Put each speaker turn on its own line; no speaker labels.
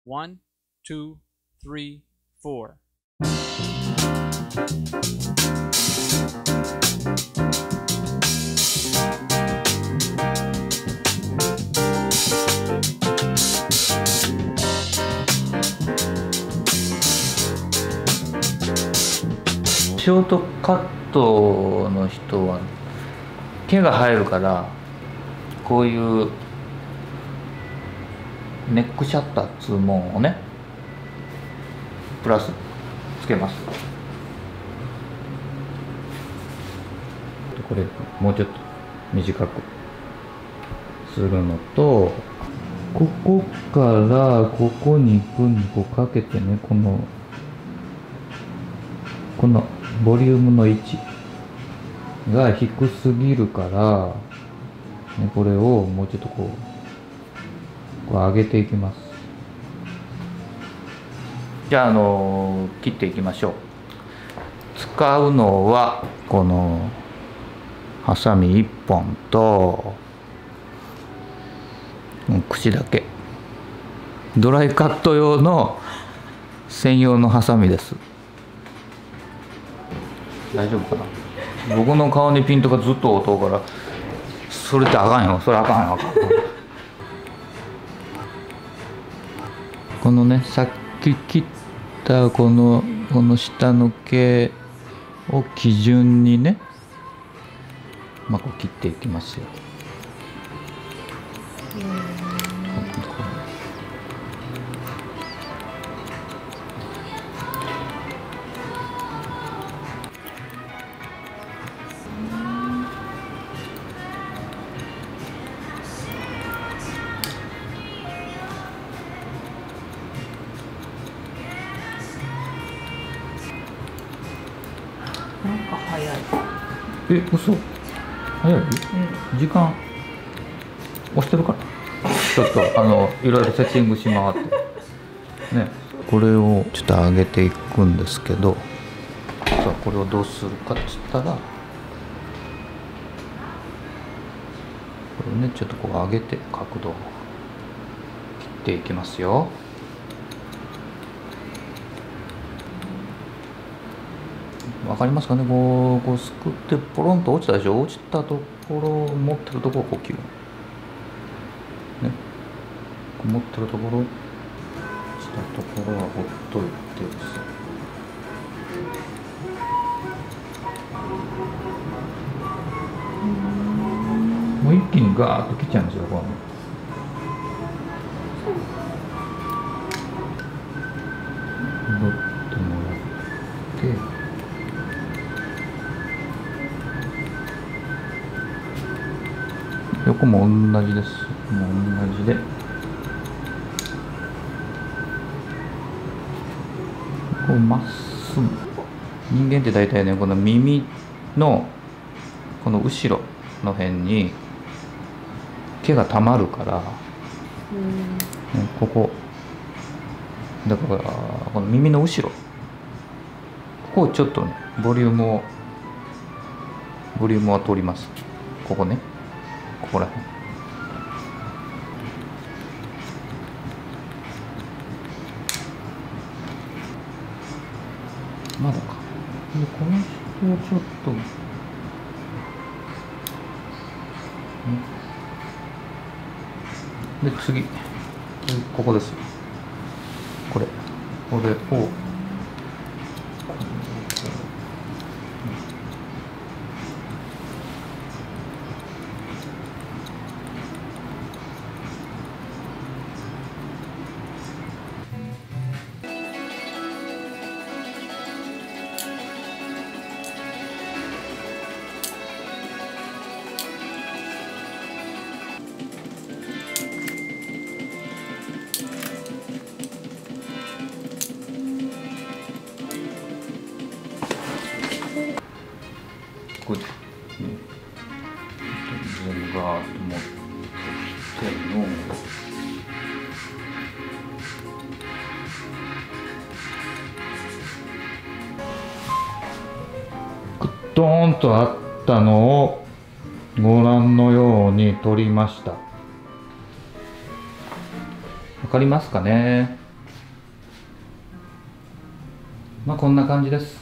One, two, three, four.
ショートカットの人は毛が生えるからこういうネックシャッターっつうもんをねプラスつけます。これもうちょっと短くするのと、ここからここに行くにこうかけてね、このボリュームの位置が低すぎるから、ね、これをもうちょっとこう上げていきます。じゃあ、切っていきましょう。使うのはこのハサミ1本と串だけ。ドライカット用の専用のハサミです。大丈夫かな。僕の顔にピントがずっと音うから、それってあかんよ。それあかんよ。このね、さっき切ったこの下の毛を基準にね、こう切っていきますよ。
なんか早い。
嘘？早い？時間押してるから。ちょっといろいろセッティングし回ってね。これをちょっと上げていくんですけど、さあこれをどうするかっつったら、これをねちょっとこう上げて角度を切っていきますよ。わかりますかね。こうすくってポロンと落ちたでしょ。落ちたところを持ってるところをこう切るね。持ってるところ、落ちたところはほっといてです。もう一気にガーッと切っちゃいますよ。こう戻ってもらって。横も同じです。もう同じで、こうまっすぐ。人間って大体ね、この耳のこの後ろの辺に毛がたまるから、ね、ここだからこの耳の後ろ、ここをちょっとねボリュームは取ります。ここね、ここら辺。まだか。でこの人をちょっと、で次ここです。これをこうやって全部ガーッと持ってきての。ドーンとあったのをご覧のように取りました。わかりますかね。 まあこんな感じです。